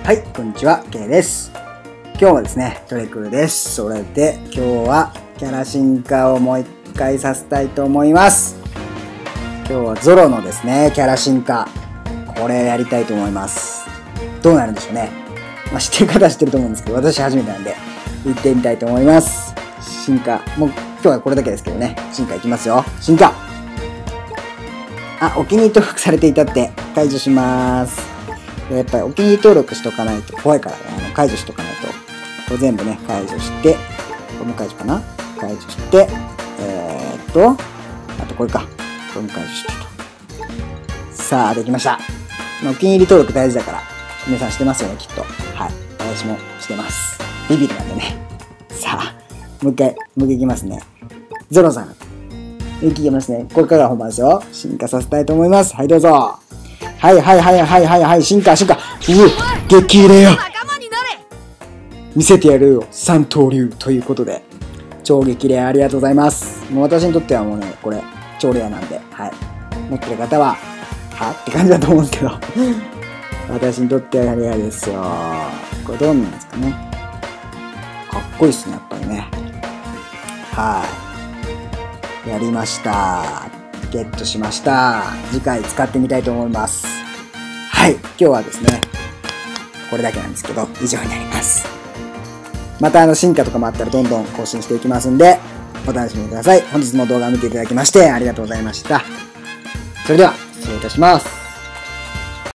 はい、こんにちは、K です。今日はですね、トレクルです。それで、今日はキャラ進化をもう一回させたいと思います。今日はゾロのですね、キャラ進化。これやりたいと思います。どうなるんでしょうね。知ってる方は知ってると思うんですけど、私初めてなんで、行ってみたいと思います。進化。もう今日はこれだけですけどね、進化いきますよ。進化。お気に入り登録されていたって解除します。やっぱりお気に入り登録しとかないと怖いからね、解除しとかないと。これ全部ね、解除して、これも解除かな？解除して、あとこれか。これも解除してと。さあ、できました。お気に入り登録大事だから、皆さんしてますよね、きっと。はい。私もしてます。ビビりなんでね。さあ、もう一回いきますね。ゾロさん。いきますね。これから本番ですよ。進化させたいと思います。はい、どうぞ。はい、進化。激レア見せてやるよ、三刀流ということで。超激レアありがとうございます。もう私にとってはもうね、これ、超レアなんで、はい。持ってる方は、って感じだと思うんですけど。私にとってはレアですよ。これどんなんですかね。かっこいいっすね、やっぱりね。はい。やりました。ゲットしました。次回使ってみたいと思います。はい。今日はですね、これだけなんですけど、以上になります。また進化とかもあったらどんどん更新していきますんで、お楽しみください。本日も動画を見ていただきましてありがとうございました。それでは、失礼いたします。